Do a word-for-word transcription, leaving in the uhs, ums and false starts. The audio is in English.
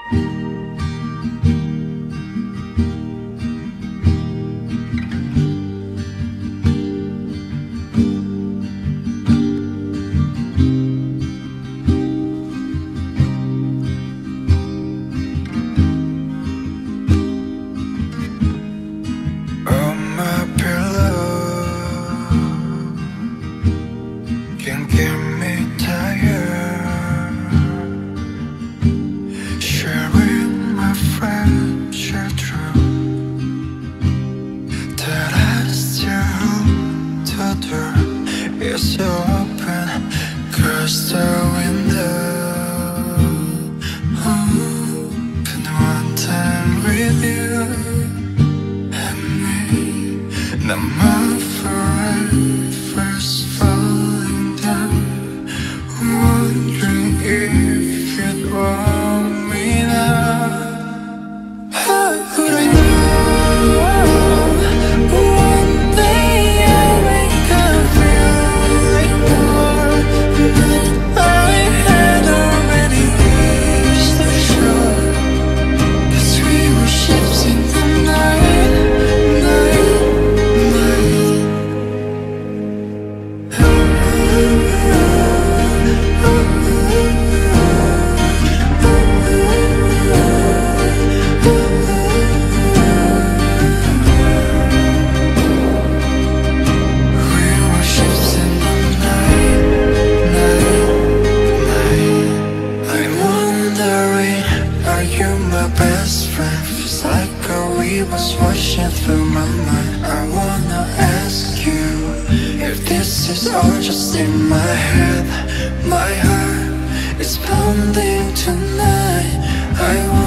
It's open, close the window. Open one time with you and me. Now my forever's falling down, wondering if you'd want me now. How could I know? Was washing through my mind. I wanna ask you if this is all just in my head. My heart is pounding tonight. I